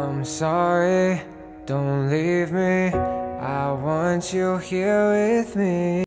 I'm sorry, don't leave me. I want you here with me.